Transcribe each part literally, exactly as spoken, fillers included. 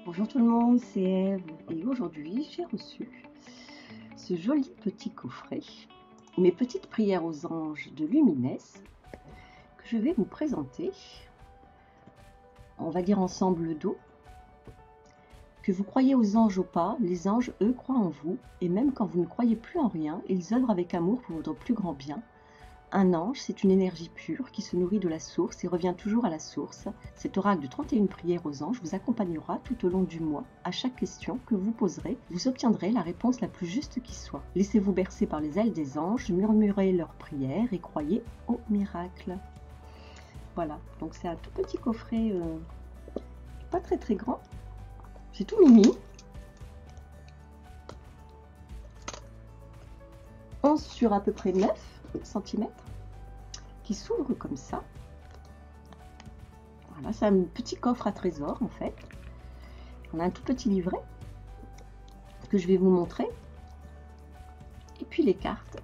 Bonjour tout le monde, c'est Eve et aujourd'hui j'ai reçu ce joli petit coffret, mes petites prières aux anges de Lumines, que je vais vous présenter. On va dire ensemble le dos. Que vous croyez aux anges ou pas, les anges eux croient en vous et même quand vous ne croyez plus en rien, ils œuvrent avec amour pour votre plus grand bien. Un ange, c'est une énergie pure qui se nourrit de la source et revient toujours à la source. Cet oracle de trente et une prières aux anges vous accompagnera tout au long du mois. À chaque question que vous poserez, vous obtiendrez la réponse la plus juste qui soit. Laissez-vous bercer par les ailes des anges, murmurez leurs prières et croyez au miracle. Voilà, donc c'est un tout petit coffret, euh, pas très très grand. C'est tout mimi. onze sur à peu près neuf centimètres. Qui s'ouvre comme ça. Voilà, c'est un petit coffre à trésor en fait. On a un tout petit livret que je vais vous montrer. Et puis les cartes.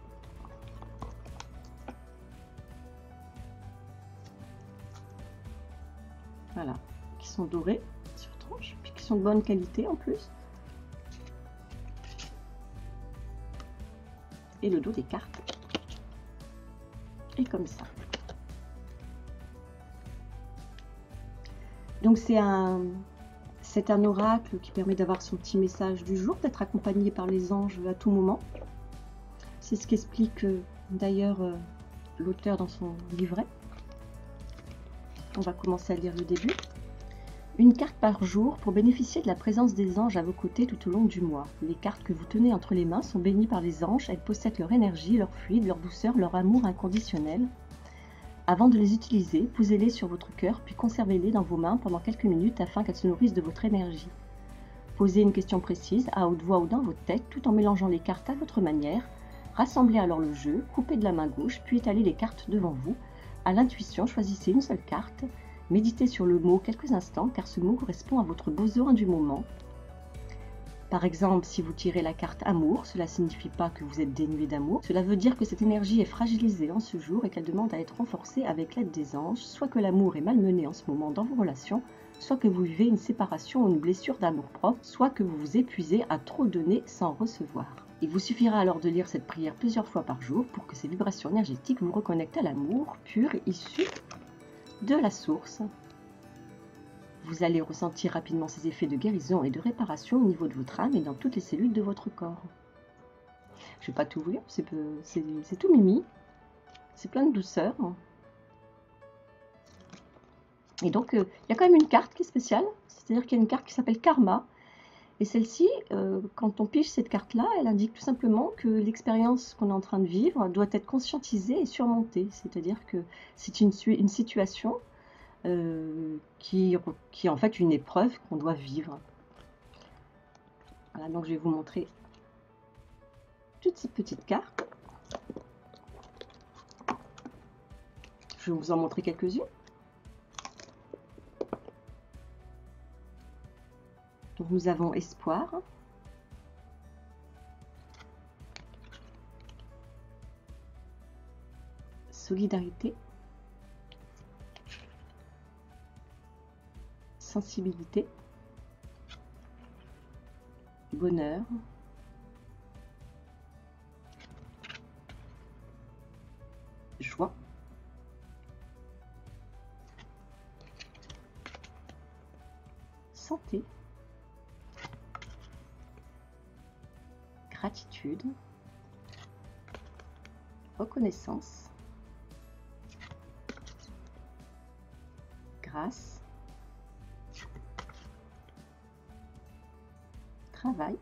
Voilà, qui sont dorées sur tranche, puis qui sont de bonne qualité en plus. Et le dos des cartes. Et comme ça. Donc c'est un, c'est un oracle qui permet d'avoir son petit message du jour, d'être accompagné par les anges à tout moment. C'est ce qu'explique euh, d'ailleurs euh, l'auteur dans son livret. On va commencer à lire le début. Une carte par jour pour bénéficier de la présence des anges à vos côtés tout au long du mois. Les cartes que vous tenez entre les mains sont bénies par les anges. Elles possèdent leur énergie, leur fluide, leur douceur, leur amour inconditionnel. Avant de les utiliser, posez-les sur votre cœur, puis conservez-les dans vos mains pendant quelques minutes afin qu'elles se nourrissent de votre énergie. Posez une question précise, à haute voix ou dans votre tête, tout en mélangeant les cartes à votre manière. Rassemblez alors le jeu, coupez de la main gauche, puis étalez les cartes devant vous. À l'intuition, choisissez une seule carte. Méditez sur le mot quelques instants, car ce mot correspond à votre besoin du moment. Par exemple, si vous tirez la carte amour, cela ne signifie pas que vous êtes dénué d'amour. Cela veut dire que cette énergie est fragilisée en ce jour et qu'elle demande à être renforcée avec l'aide des anges, soit que l'amour est malmené en ce moment dans vos relations, soit que vous vivez une séparation ou une blessure d'amour-propre, soit que vous vous épuisez à trop donner sans recevoir. Il vous suffira alors de lire cette prière plusieurs fois par jour pour que ces vibrations énergétiques vous reconnectent à l'amour pur issu de la source. Vous allez ressentir rapidement ces effets de guérison et de réparation au niveau de votre âme et dans toutes les cellules de votre corps. Je ne vais pas tout vous lire, c'est tout mimi. C'est plein de douceur. Et donc, il euh, y a quand même une carte qui est spéciale. C'est-à-dire qu'il y a une carte qui s'appelle Karma. Et celle-ci, euh, quand on pige cette carte-là, elle indique tout simplement que l'expérience qu'on est en train de vivre doit être conscientisée et surmontée. C'est-à-dire que c'est une, une situation Euh, qui, qui est en fait une épreuve qu'on doit vivre. Voilà, donc je vais vous montrer toutes ces petites cartes. Je vais vous en montrer quelques-unes. Donc nous avons espoir, solidarité, sensibilité, bonheur, joie, santé, gratitude, reconnaissance, grâce, travail,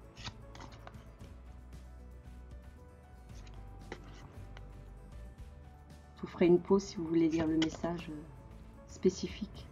je vous ferai une pause si vous voulez lire le message spécifique.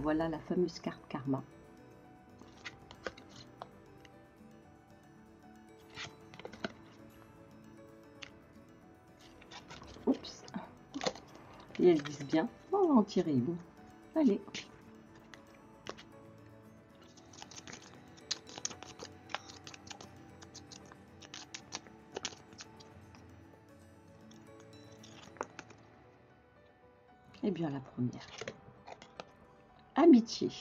voilà la fameuse carte karma. Oups. Et elles disent bien. Oh, on va en tirer une. Allez. Eh bien, la première. Amitié.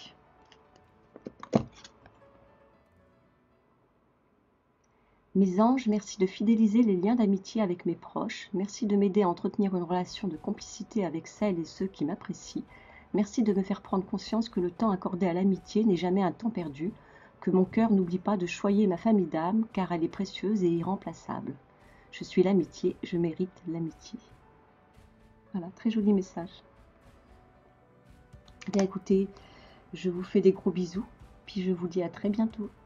Mes anges, merci de fidéliser les liens d'amitié avec mes proches. Merci de m'aider à entretenir une relation de complicité avec celles et ceux qui m'apprécient. Merci de me faire prendre conscience que le temps accordé à l'amitié n'est jamais un temps perdu, que mon cœur n'oublie pas de choyer ma famille d'âme, car elle est précieuse et irremplaçable. Je suis l'amitié, je mérite l'amitié. Voilà, très joli message. Bien écoutez, je vous fais des gros bisous, puis je vous dis à très bientôt.